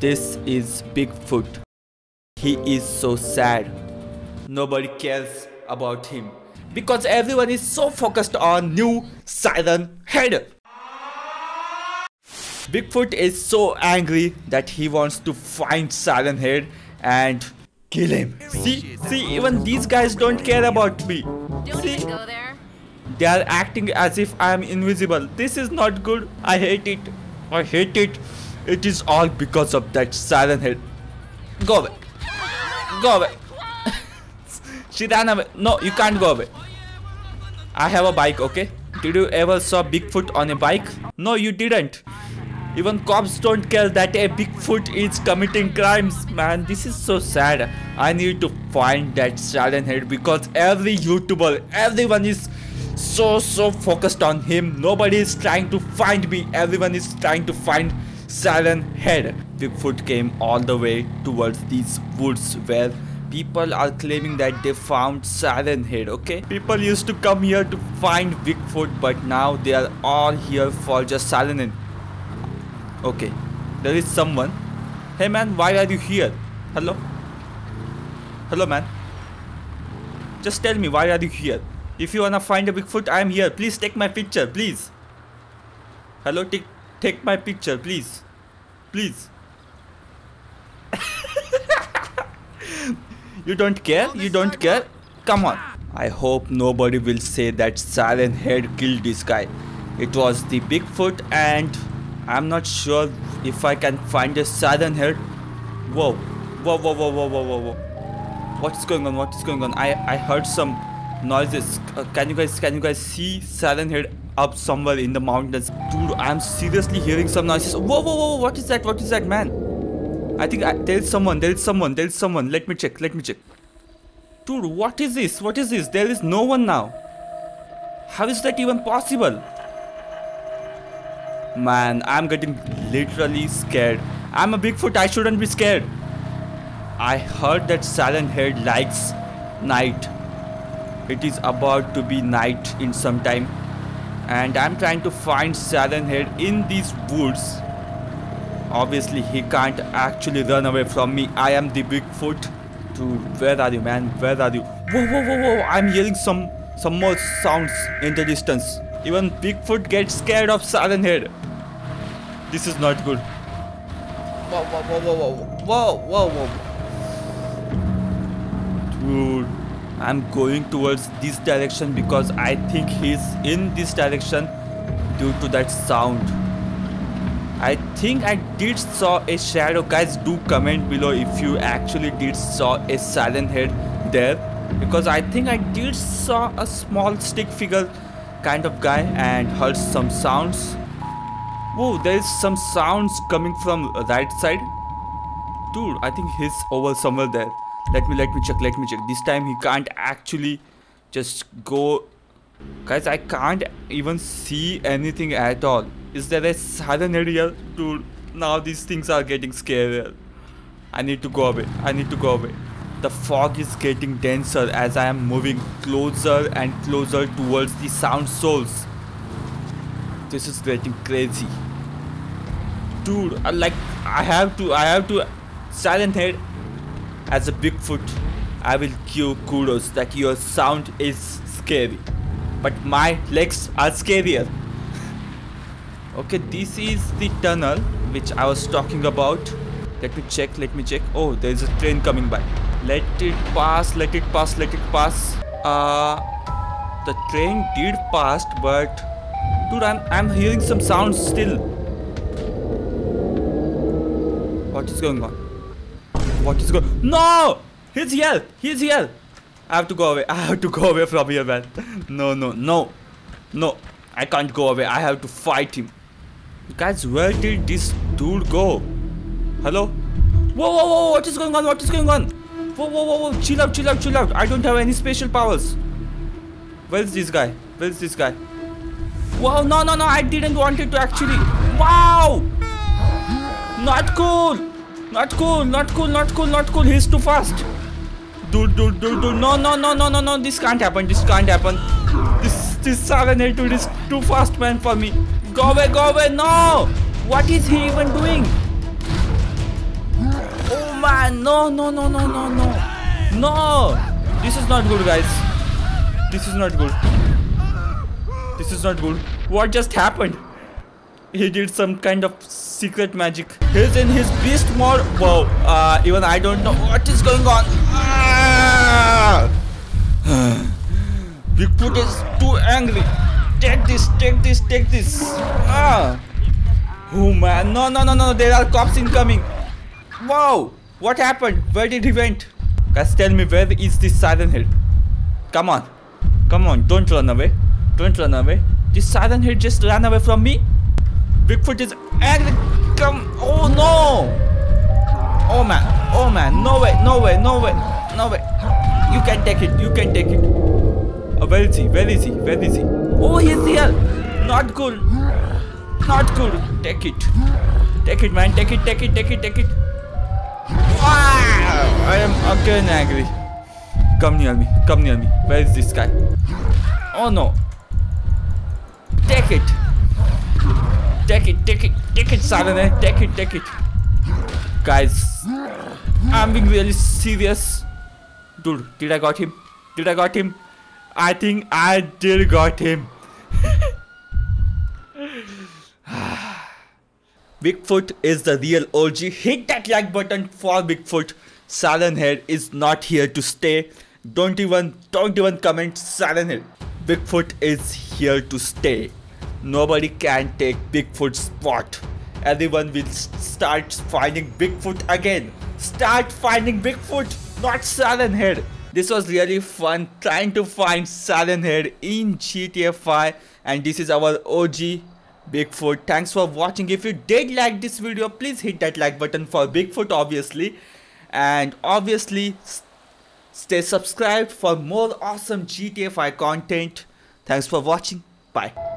This is Bigfoot. He is so sad. Nobody cares about him because everyone is so focused on new Siren Head. Bigfoot is so angry that he wants to find Siren Head and kill him. See, even these guys don't care about me. See, they are acting as if I am invisible. This is not good. I hate it. I hate it. It is all because of that Siren Head. Go away. Go away. She ran away. No, you can't go away. I have a bike, okay? Did you ever saw Bigfoot on a bike? No, you didn't. Even cops don't care that a Bigfoot is committing crimes. Man, this is so sad. I need to find that Siren Head because every YouTuber, everyone is so focused on him. Nobody is trying to find me. Everyone is trying to find Siren Head. Bigfoot came all the way towards these woods where people are claiming that they found Siren Head, okay? People used to come here to find Bigfoot, but now they are all here for just Siren Head. Okay, there is someone. Hey man, why are you here? Hello? Hello man. Just tell me, why are you here? If you wanna find a Bigfoot, I am here. Please take my picture, please. Hello, take my picture, please. Please. You don't care? You don't care? Come on. I hope nobody will say that Siren Head killed this guy. It was the Bigfoot and I'm not sure if I can find a Siren Head. Whoa. Whoa, whoa, whoa, whoa, whoa, whoa, whoa. What's going on? What is going on? I heard some noises. Can you guys see Siren Head up somewhere in the mountains? Dude, I'm seriously hearing some noises. Whoa, whoa, whoa. What is that? What is that, man? I think there is someone. Let me check. Dude, what is this? What is this? There is no one now. How is that even possible? Man, I'm getting literally scared. I'm a Bigfoot, I shouldn't be scared. I heard that Siren Head likes night. It is about to be night in some time. And I'm trying to find Siren Head in these woods. Obviously, he can't actually run away from me. I am the Bigfoot. Dude, where are you, man? Where are you? Whoa, whoa, whoa, whoa. I'm hearing some more sounds in the distance. Even Bigfoot gets scared of Siren Head. This is not good. Whoa, whoa, whoa, whoa, whoa, whoa, whoa, whoa. Dude, I'm going towards this direction because I think he's in this direction due to that sound. I think I did saw a shadow. Guys, do comment below if you actually did saw a Siren Head there, because I think I did saw a small stick figure kind of guy and heard some sounds. Whoa, there is some sounds coming from right side. Dude, I think he's over somewhere there. Let me check. This time he can't actually just go. Guys, I can't even see anything at all. Is there a Siren Head here? Dude, now these things are getting scarier. I need to go away. The fog is getting denser as I am moving closer and closer towards the sound source. This is getting crazy. Dude, I have to Siren Head, as a Bigfoot, I will give you kudos that your sound is scary. But my legs are scarier. Okay, this is the tunnel which I was talking about. Let me check. Oh, there is a train coming by. Let it pass. The train did pass, but dude, I'm hearing some sounds still. What is going on? No! He's here! I have to go away from here, man. No. I can't go away. I have to fight him. Guys, where did this dude go? Hello? Whoa, what is going on? Whoa, chill out. I don't have any special powers. Where is this guy? Whoa, no, I didn't want it to actually. Wow! Not cool. He's too fast. Dude. No. This can't happen. This Siren Head dude is too fast, man, for me. Go away. No! What is he even doing? man, no. No! This is not good, guys. This is not good. This is not good. What just happened? He did some kind of secret magic. He's in his beast mode. Whoa. Even I don't know what is going on. Bigfoot is too angry. Take this. Oh man. No. There are cops incoming. Wow. What happened? Where did he went? Guys, tell me, where is this Siren Head? Come on. Don't run away. This Siren Head just ran away from me. Bigfoot is angry. Come. Oh no. Oh man. No way. You can take it. Oh, where is he? Oh, he's here. Not good. Take it, man. Take it. I am again angry. Come near me. Where is this guy? Oh no. Take it, Siren Head. Take it. Guys, I'm being really serious. Dude, did I got him? I think I did got him. Bigfoot is the real OG. Hit that like button for Bigfoot. Siren Head is not here to stay. Don't even comment Siren Head. Bigfoot is here to stay. Nobody can take Bigfoot's spot. Everyone will start finding Bigfoot again. Start finding Bigfoot, not Siren Head. This was really fun trying to find Siren Head in GTA 5, and this is our OG Bigfoot. Thanks for watching. If you did like this video, please hit that like button for Bigfoot, obviously, and obviously stay subscribed for more awesome GTA 5 content. Thanks for watching. Bye.